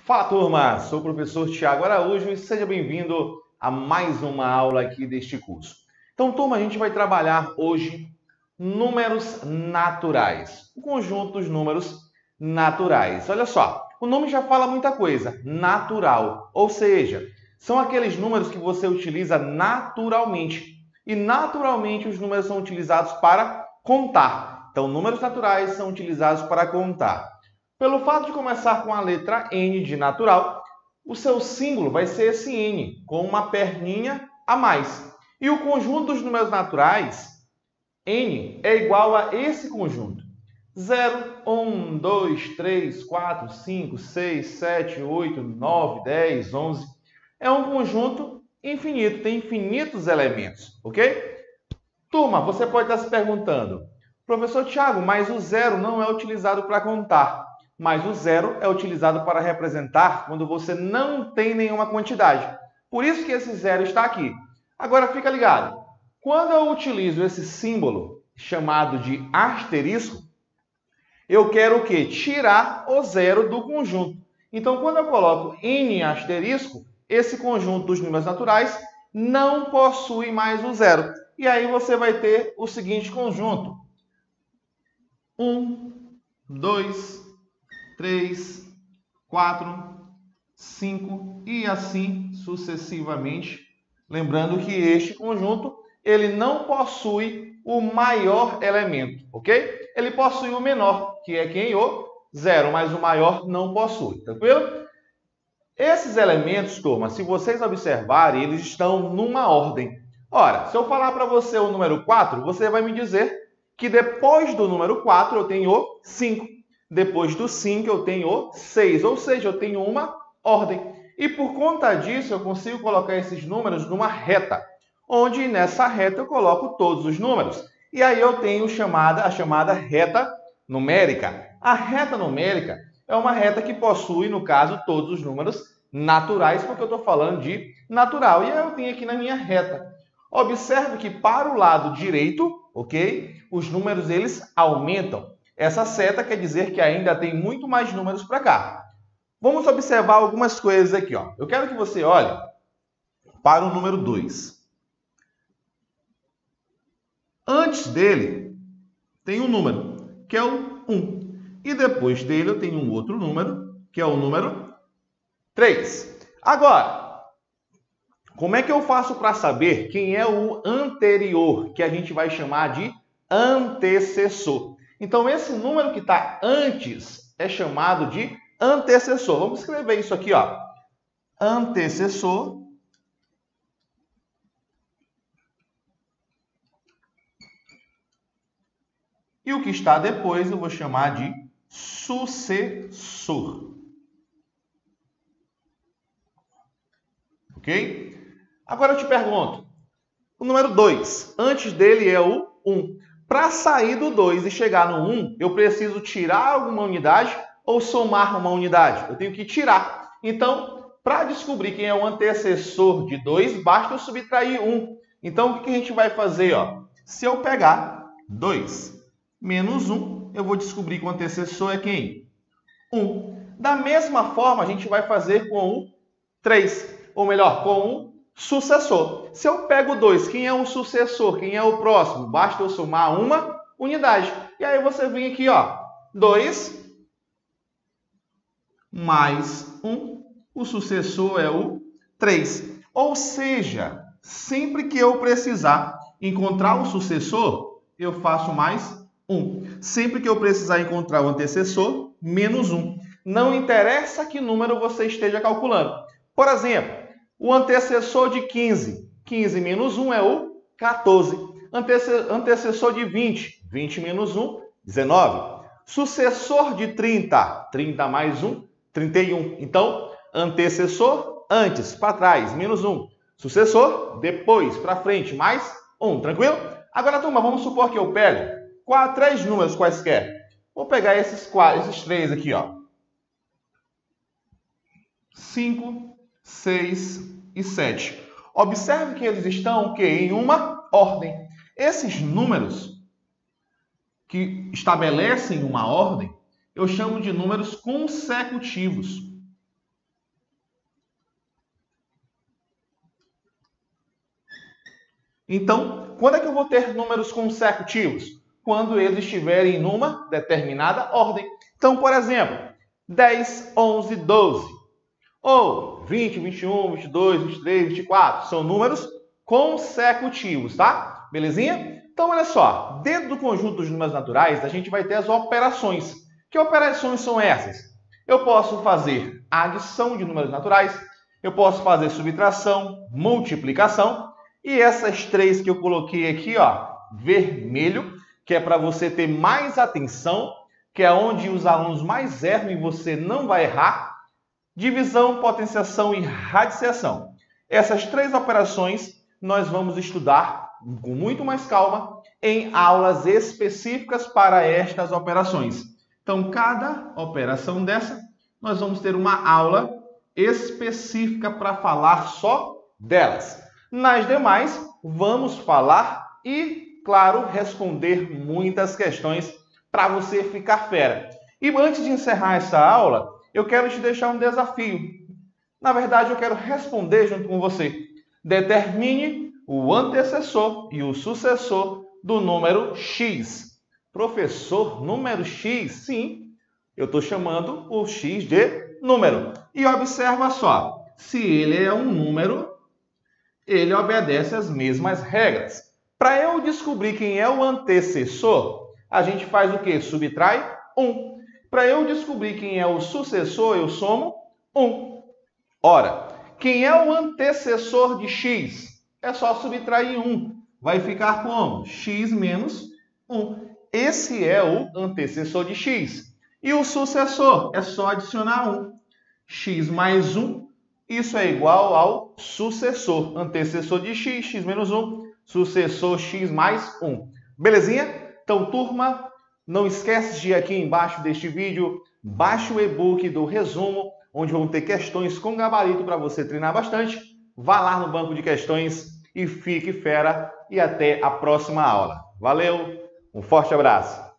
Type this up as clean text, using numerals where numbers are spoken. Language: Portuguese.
Fala, turma! Sou o professor Tiago Araújo e seja bem-vindo a mais uma aula aqui deste curso. Então, turma, a gente vai trabalhar hoje números naturais, o conjunto dos números naturais. Olha só, o nome já fala muita coisa, natural, ou seja, são aqueles números que você utiliza naturalmente. E naturalmente os números são utilizados para contar. Então, números naturais são utilizados para contar. Pelo fato de começar com a letra N de natural, o seu símbolo vai ser esse N, com uma perninha a mais. E o conjunto dos números naturais, N, é igual a esse conjunto. 0, 1, 2, 3, 4, 5, 6, 7, 8, 9, 10, 11. É um conjunto infinito, tem infinitos elementos, ok? Turma, você pode estar se perguntando, professor Tiago, mas o zero não é utilizado para contar. Mas o zero é utilizado para representar quando você não tem nenhuma quantidade. Por isso que esse zero está aqui. Agora fica ligado. Quando eu utilizo esse símbolo chamado de asterisco, eu quero o quê? Tirar o zero do conjunto. Então, quando eu coloco N asterisco, esse conjunto dos números naturais não possui mais o zero. E aí você vai ter o seguinte conjunto. 1, 2, 3, 4, 5 e assim sucessivamente. Lembrando que este conjunto ele não possui o maior elemento, ok? Ele possui o menor, que é quem? O zero, mas o maior não possui, tranquilo? Esses elementos, turma, se vocês observarem, eles estão numa ordem. Ora, se eu falar para você o número 4, você vai me dizer que depois do número 4 eu tenho o 5. Depois do 5 eu tenho o 6, ou seja, eu tenho uma ordem. E por conta disso eu consigo colocar esses números numa reta, onde nessa reta eu coloco todos os números. E aí eu tenho a chamada reta numérica. A reta numérica é uma reta que possui, no caso, todos os números naturais, porque eu estou falando de natural. E aí eu tenho aqui na minha reta. Observe que para o lado direito, ok? Os números eles aumentam. Essa seta quer dizer que ainda tem muito mais números para cá. Vamos observar algumas coisas aqui, ó. Eu quero que você olhe para o número 2. Antes dele tem um número, que é o 1. E depois dele eu tenho um outro número, que é o número 3. Agora, como é que eu faço para saber quem é o anterior, que a gente vai chamar de antecessor? Então, esse número que está antes é chamado de antecessor. Vamos escrever isso aqui, ó. Antecessor. E o que está depois eu vou chamar de sucessor. Ok? Agora eu te pergunto, o número 2, antes dele é o 1. Para sair do 2 e chegar no 1, eu preciso tirar alguma unidade ou somar uma unidade? Eu tenho que tirar. Então, para descobrir quem é o antecessor de 2, basta eu subtrair 1. Então, o que a gente vai fazer? Ó? Se eu pegar 2 menos 1, eu vou descobrir que o antecessor é quem? 1. Da mesma forma, a gente vai fazer com o 3. Ou melhor, com o sucessor. Se eu pego 2, quem é o sucessor? Quem é o próximo? Basta eu somar uma unidade. E aí você vem aqui, ó, 2 mais 1. O sucessor é o 3. Ou seja, sempre que eu precisar encontrar o sucessor, eu faço mais 1. Sempre que eu precisar encontrar o antecessor, menos 1. Não interessa que número você esteja calculando. Por exemplo, o antecessor de 15. 15 menos 1 é o 14. Antecessor de 20. 20 menos 1, 19. Sucessor de 30. 30 mais 1, 31. Então, antecessor, antes, para trás, menos 1. Sucessor, depois, para frente, mais 1. Tranquilo? Agora, turma, vamos supor que eu pego 3 números quaisquer. Vou pegar esses 3 aqui, ó. 5, 6 e 7. Observe que eles estão o quê? Em uma ordem. Esses números que estabelecem uma ordem, eu chamo de números consecutivos. Então, quando é que eu vou ter números consecutivos? Quando eles estiverem numa determinada ordem. Então, por exemplo, 10, 11, 12. Ou 20, 21, 22, 23, 24. São números consecutivos, tá? Belezinha? Então, olha só. Dentro do conjunto dos números naturais, a gente vai ter as operações. Que operações são essas? Eu posso fazer a adição de números naturais, eu posso fazer subtração, multiplicação, e essas três que eu coloquei aqui, ó, vermelho, que é para você ter mais atenção, que é onde os alunos mais erram e você não vai errar, divisão, potenciação e radiciação. Essas três operações nós vamos estudar com muito mais calma em aulas específicas para estas operações. Então, cada operação dessa, nós vamos ter uma aula específica para falar só delas. Nas demais, vamos falar e, claro, responder muitas questões para você ficar fera. E antes de encerrar essa aula, eu quero te deixar um desafio. Na verdade, eu quero responder junto com você. Determine o antecessor e o sucessor do número x. Professor, número x? Sim, eu estou chamando o x de número. E observa só, se ele é um número, ele obedece às mesmas regras. Para eu descobrir quem é o antecessor, a gente faz o quê? Subtrai 1. Para eu descobrir quem é o sucessor, eu somo 1. Ora, quem é o antecessor de x? É só subtrair 1. Vai ficar como? X menos 1. Esse é o antecessor de x. E o sucessor? É só adicionar 1. X mais 1, isso é igual ao sucessor. Antecessor de x, x menos 1. Sucessor, x mais 1. Belezinha? Então, turma, não esquece de ir aqui embaixo deste vídeo, baixe o e-book do resumo, onde vão ter questões com gabarito para você treinar bastante. Vá lá no banco de questões e fique fera. E até a próxima aula. Valeu, um forte abraço.